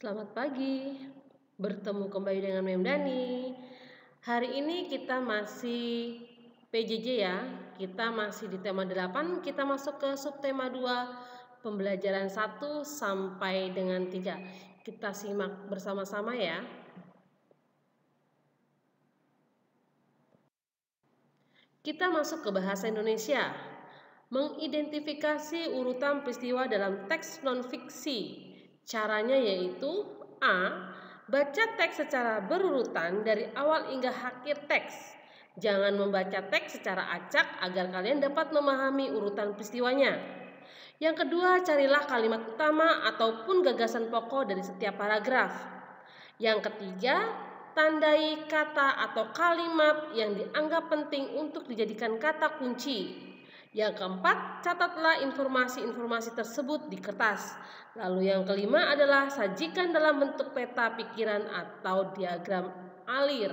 Selamat pagi, bertemu kembali dengan Mem Dani. Hari ini kita masih PJJ ya, kita masih di tema 8, kita masuk ke subtema 2, pembelajaran 1 sampai dengan 3. Kita simak bersama-sama ya. Kita masuk ke bahasa Indonesia. Mengidentifikasi urutan peristiwa dalam teks non-fiksi. Caranya yaitu A. Baca teks secara berurutan dari awal hingga akhir teks. Jangan membaca teks secara acak agar kalian dapat memahami urutan peristiwanya. Yang kedua, carilah kalimat utama ataupun gagasan pokok dari setiap paragraf. Yang ketiga, tandai kata atau kalimat yang dianggap penting untuk dijadikan kata kunci. Yang keempat, catatlah informasi-informasi tersebut di kertas. Lalu yang kelima adalah sajikan dalam bentuk peta pikiran atau diagram alir.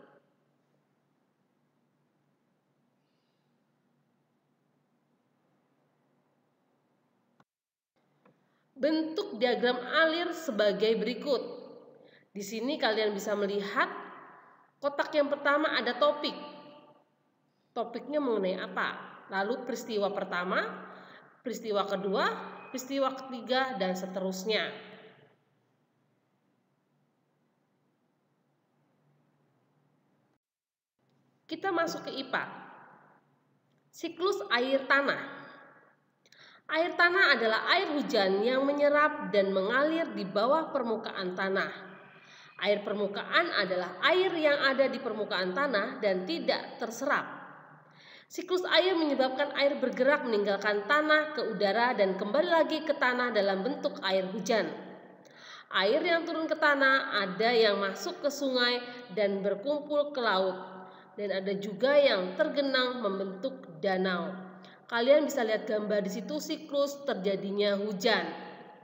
Bentuk diagram alir sebagai berikut. Di sini kalian bisa melihat kotak yang pertama ada topik. Topiknya mengenai apa? Lalu peristiwa pertama, peristiwa kedua, peristiwa ketiga, dan seterusnya. Kita masuk ke IPA. Siklus air tanah. Air tanah adalah air hujan yang menyerap dan mengalir di bawah permukaan tanah. Air permukaan adalah air yang ada di permukaan tanah dan tidak terserap. Siklus air menyebabkan air bergerak meninggalkan tanah ke udara dan kembali lagi ke tanah dalam bentuk air hujan. Air yang turun ke tanah ada yang masuk ke sungai dan berkumpul ke laut, dan ada juga yang tergenang membentuk danau. Kalian bisa lihat gambar di situ siklus terjadinya hujan.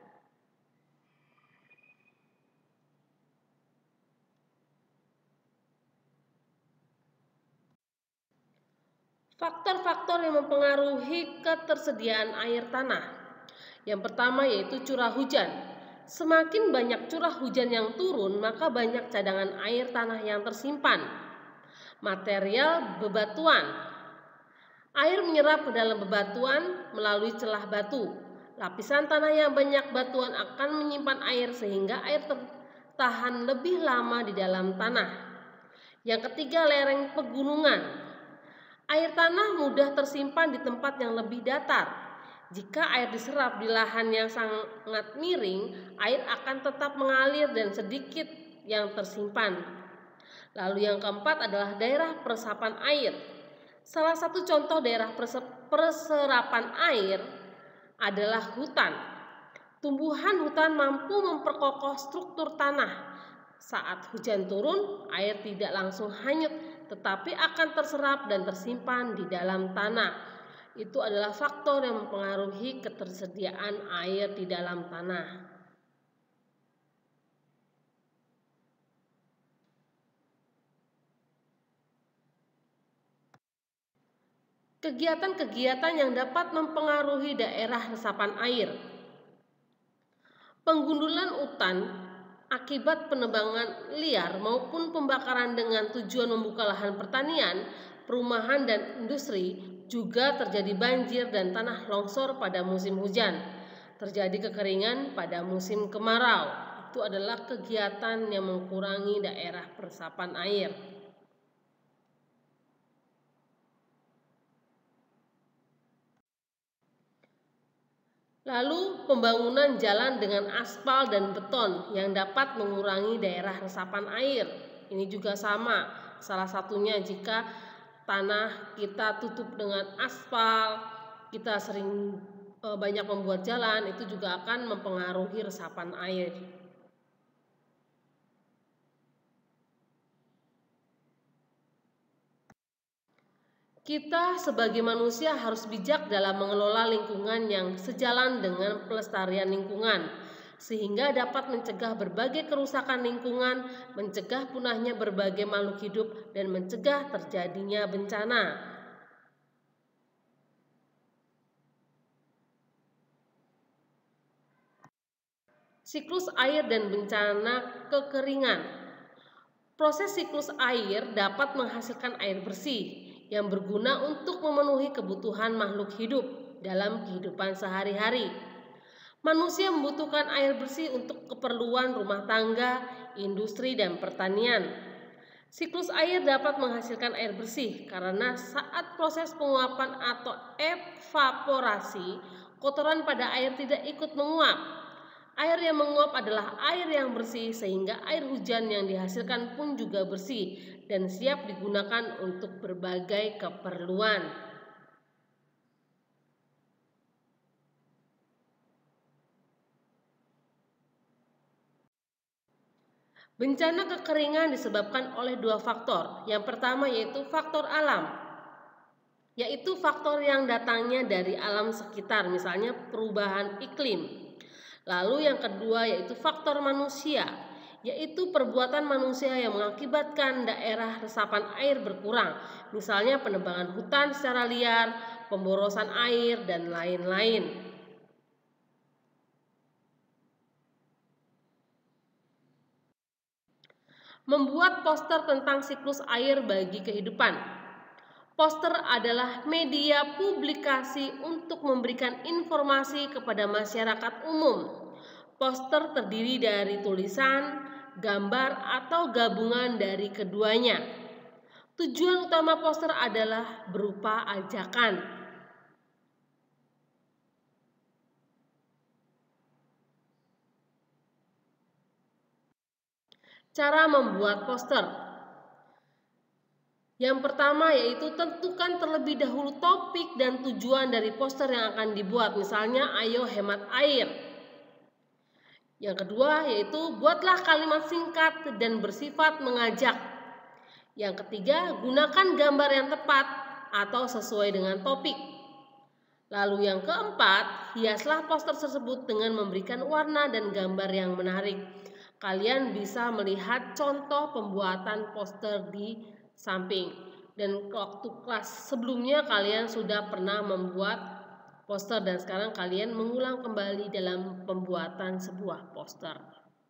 Faktor-faktor yang mempengaruhi ketersediaan air tanah. Yang pertama yaitu curah hujan. Semakin banyak curah hujan yang turun, maka banyak cadangan air tanah yang tersimpan. Material bebatuan. Air menyerap ke dalam bebatuan melalui celah batu. Lapisan tanah yang banyak batuan akan menyimpan air sehingga air tertahan lebih lama di dalam tanah. Yang ketiga, lereng pegunungan. Air tanah mudah tersimpan di tempat yang lebih datar. Jika air diserap di lahan yang sangat miring, air akan tetap mengalir dan sedikit yang tersimpan. Lalu yang keempat adalah daerah peresapan air. Salah satu contoh daerah perserapan air adalah hutan. Tumbuhan hutan mampu memperkokoh struktur tanah. Saat hujan turun, air tidak langsung hanyut, tetapi akan terserap dan tersimpan di dalam tanah. Itu adalah faktor yang mempengaruhi ketersediaan air di dalam tanah. Kegiatan-kegiatan yang dapat mempengaruhi daerah resapan air. Penggundulan hutan akibat penebangan liar maupun pembakaran dengan tujuan membuka lahan pertanian, perumahan dan industri, juga terjadi banjir dan tanah longsor pada musim hujan. Terjadi kekeringan pada musim kemarau. Itu adalah kegiatan yang mengurangi daerah peresapan air. Lalu pembangunan jalan dengan aspal dan beton yang dapat mengurangi daerah resapan air. Ini juga sama. Salah satunya jika tanah kita tutup dengan aspal, kita sering banyak membuat jalan, itu juga akan mempengaruhi resapan air. Kita sebagai manusia harus bijak dalam mengelola lingkungan yang sejalan dengan pelestarian lingkungan, sehingga dapat mencegah berbagai kerusakan lingkungan, mencegah punahnya berbagai makhluk hidup, dan mencegah terjadinya bencana. Siklus air dan bencana kekeringan. Proses siklus air dapat menghasilkan air bersih yang berguna untuk memenuhi kebutuhan makhluk hidup dalam kehidupan sehari-hari. Manusia membutuhkan air bersih untuk keperluan rumah tangga, industri, dan pertanian. Siklus air dapat menghasilkan air bersih karena saat proses penguapan atau evaporasi, kotoran pada air tidak ikut menguap. Air yang menguap adalah air yang bersih sehingga air hujan yang dihasilkan pun juga bersih dan siap digunakan untuk berbagai keperluan. Bencana kekeringan disebabkan oleh dua faktor. Yang pertama yaitu faktor alam, yaitu faktor yang datangnya dari alam sekitar, misalnya perubahan iklim. Lalu yang kedua yaitu faktor manusia, yaitu perbuatan manusia yang mengakibatkan daerah resapan air berkurang, misalnya penebangan hutan secara liar, pemborosan air, dan lain-lain. Membuat poster tentang siklus air bagi kehidupan. Poster adalah media publikasi untuk memberikan informasi kepada masyarakat umum. Poster terdiri dari tulisan, gambar, atau gabungan dari keduanya. Tujuan utama poster adalah berupa ajakan. Cara membuat poster. Yang pertama yaitu tentukan terlebih dahulu topik dan tujuan dari poster yang akan dibuat, misalnya ayo hemat air. Yang kedua yaitu buatlah kalimat singkat dan bersifat mengajak. Yang ketiga, gunakan gambar yang tepat atau sesuai dengan topik. Lalu yang keempat, hiaslah poster tersebut dengan memberikan warna dan gambar yang menarik. Kalian bisa melihat contoh pembuatan poster di samping. Dan waktu kelas sebelumnya kalian sudah pernah membuat poster dan sekarang kalian mengulang kembali dalam pembuatan sebuah poster.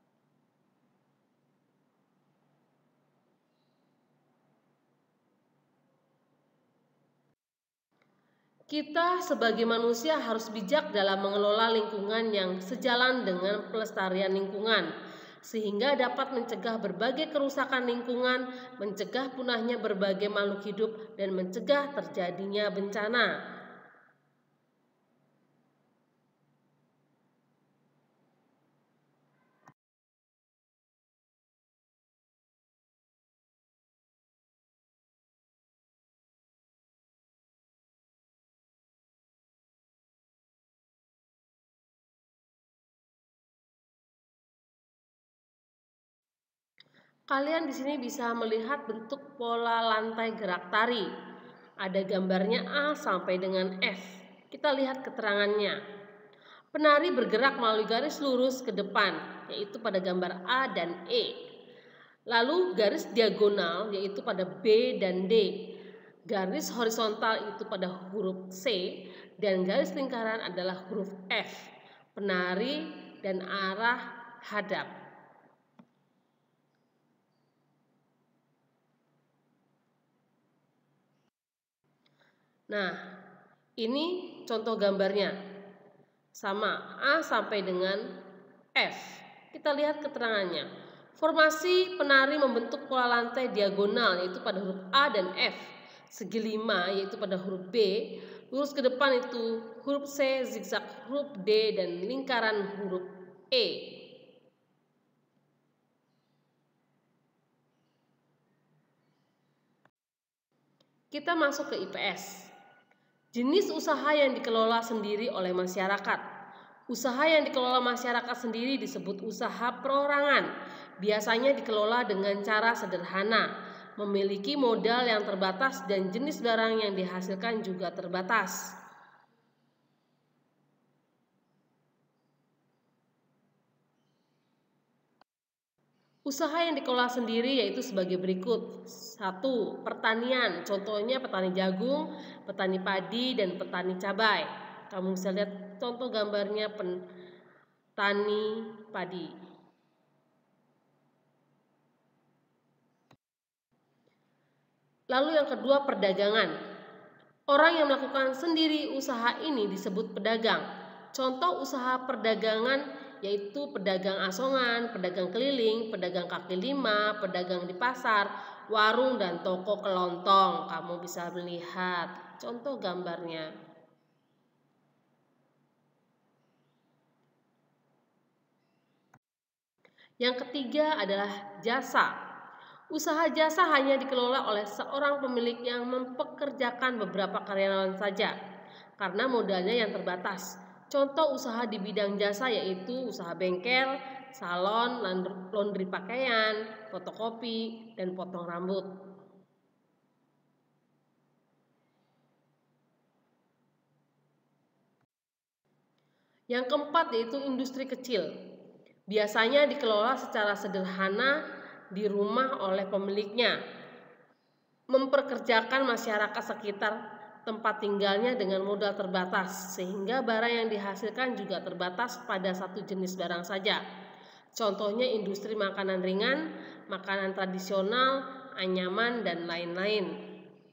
Kita sebagai manusia harus bijak dalam mengelola lingkungan yang sejalan dengan pelestarian lingkungan, sehingga dapat mencegah berbagai kerusakan lingkungan, mencegah punahnya berbagai makhluk hidup, dan mencegah terjadinya bencana. Kalian di sini bisa melihat bentuk pola lantai gerak tari. Ada gambarnya A sampai dengan F. Kita lihat keterangannya. Penari bergerak melalui garis lurus ke depan, yaitu pada gambar A dan E. Lalu garis diagonal, yaitu pada B dan D. Garis horizontal itu pada huruf C, dan garis lingkaran adalah huruf F. Penari dan arah hadap. Nah, ini contoh gambarnya. Sama A sampai dengan F. Kita lihat keterangannya. Formasi penari membentuk pola lantai diagonal yaitu pada huruf A dan F. Segi 5 yaitu pada huruf B. Lurus ke depan itu huruf C, zigzag huruf D, dan lingkaran huruf E. Kita masuk ke IPS. Jenis usaha yang dikelola sendiri oleh masyarakat. Usaha yang dikelola masyarakat sendiri disebut usaha perorangan. Biasanya dikelola dengan cara sederhana, memiliki modal yang terbatas dan jenis barang yang dihasilkan juga terbatas. Usaha yang dikelola sendiri yaitu sebagai berikut. 1. Pertanian, contohnya petani jagung, petani padi, dan petani cabai. Kamu bisa lihat contoh gambarnya tani padi. Lalu yang kedua, perdagangan. Orang yang melakukan sendiri usaha ini disebut pedagang. Contoh usaha perdagangan yaitu pedagang asongan, pedagang keliling, pedagang kaki lima, pedagang di pasar, warung dan toko kelontong. Kamu bisa melihat contoh gambarnya. Yang ketiga adalah jasa. Usaha jasa hanya dikelola oleh seorang pemilik yang mempekerjakan beberapa karyawan saja karena modalnya yang terbatas. Contoh usaha di bidang jasa yaitu usaha bengkel, salon, laundry pakaian, fotokopi, dan potong rambut. Yang keempat yaitu industri kecil. Biasanya dikelola secara sederhana di rumah oleh pemiliknya, memperkerjakan masyarakat sekitar tempat tinggalnya dengan modal terbatas, sehingga barang yang dihasilkan juga terbatas pada satu jenis barang saja. Contohnya industri makanan ringan, makanan tradisional, anyaman, dan lain-lain.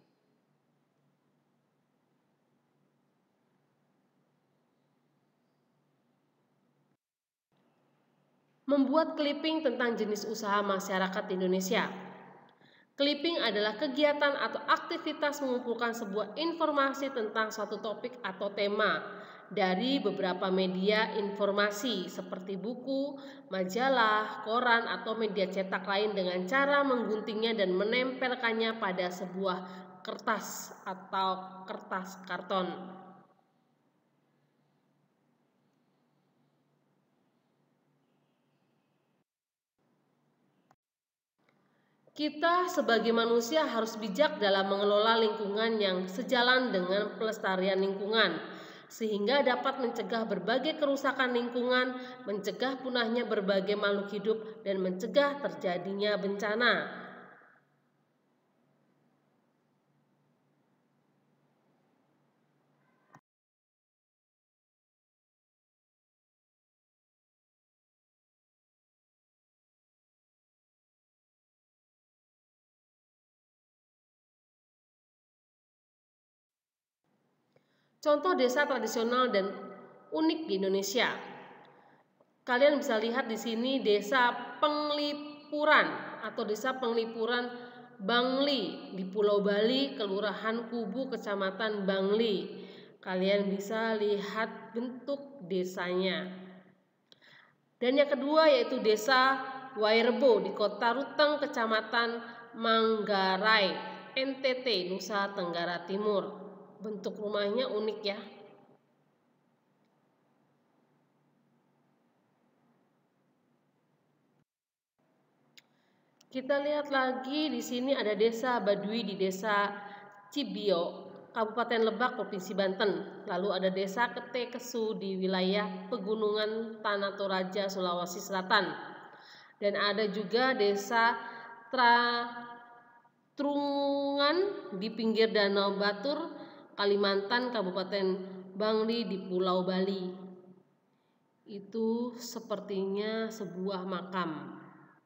Membuat clipping tentang jenis usaha masyarakat Indonesia. Clipping adalah kegiatan atau aktivitas mengumpulkan sebuah informasi tentang suatu topik atau tema dari beberapa media informasi seperti buku, majalah, koran, atau media cetak lain dengan cara mengguntingnya dan menempelkannya pada sebuah kertas atau kertas karton. Kita sebagai manusia harus bijak dalam mengelola lingkungan yang sejalan dengan pelestarian lingkungan, sehingga dapat mencegah berbagai kerusakan lingkungan, mencegah punahnya berbagai makhluk hidup, dan mencegah terjadinya bencana. Contoh desa tradisional dan unik di Indonesia. Kalian bisa lihat di sini desa Penglipuran atau desa Penglipuran Bangli di Pulau Bali, Kelurahan Kubu, Kecamatan Bangli. Kalian bisa lihat bentuk desanya. Dan yang kedua yaitu desa Wairebo di Kota Ruteng, Kecamatan Manggarai, NTT, Nusa Tenggara Timur. Bentuk rumahnya unik ya. Kita lihat lagi di sini ada desa Baduy di desa Cibio, Kabupaten Lebak, Provinsi Banten. Lalu ada desa Kete Kesu di wilayah Pegunungan Tanah Toraja, Sulawesi Selatan. Dan ada juga desa Trungan di pinggir Danau Batur, Kalimantan, Kabupaten Bangli di Pulau Bali. Itu sepertinya sebuah makam.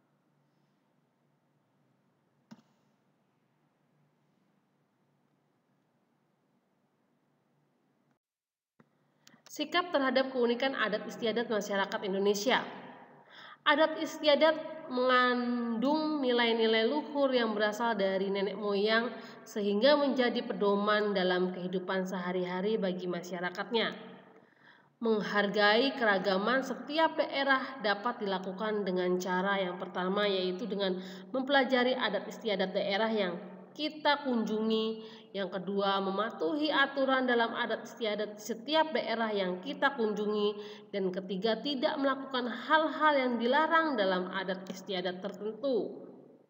Sikap terhadap keunikan adat istiadat masyarakat Indonesia. Adat istiadat mengandung nilai-nilai luhur yang berasal dari nenek moyang sehingga menjadi pedoman dalam kehidupan sehari-hari bagi masyarakatnya. Menghargai keragaman setiap daerah dapat dilakukan dengan cara yang pertama yaitu dengan mempelajari adat istiadat daerah yang kita kunjungi. Yang kedua, mematuhi aturan dalam adat istiadat setiap daerah yang kita kunjungi. Dan ketiga, tidak melakukan hal-hal yang dilarang dalam adat istiadat tertentu.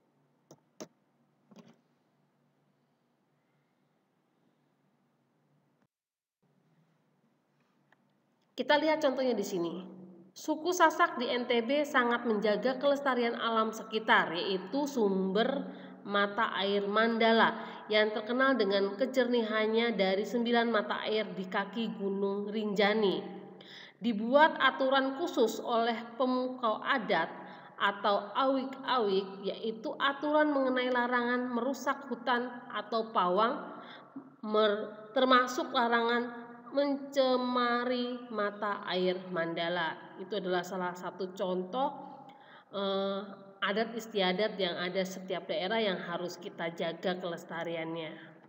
Kita lihat contohnya di sini. Suku Sasak di NTB sangat menjaga kelestarian alam sekitar, yaitu sumber mata air Mandala yang terkenal dengan kejernihannya dari 9 mata air di kaki Gunung Rinjani. Dibuat aturan khusus oleh pemukau adat atau awik-awik, yaitu aturan mengenai larangan merusak hutan atau pawang, termasuk larangan mencemari mata air Mandala. Itu adalah salah satu contoh adat istiadat yang ada setiap daerah yang harus kita jaga kelestariannya.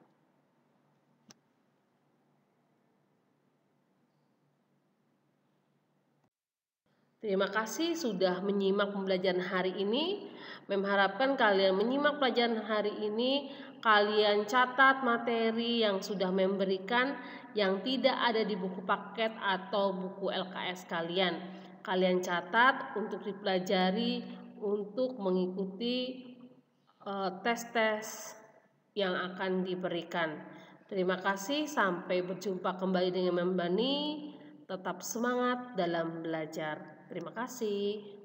Terima kasih sudah menyimak pembelajaran hari ini. Mem harapkan kalian menyimak pelajaran hari ini, kalian catat materi yang sudah Mem berikan yang tidak ada di buku paket atau buku LKS kalian. Kalian catat untuk dipelajari untuk mengikuti tes-tes yang akan diberikan. Terima kasih, sampai berjumpa kembali dengan Mem Bani. Tetap semangat dalam belajar. Terima kasih.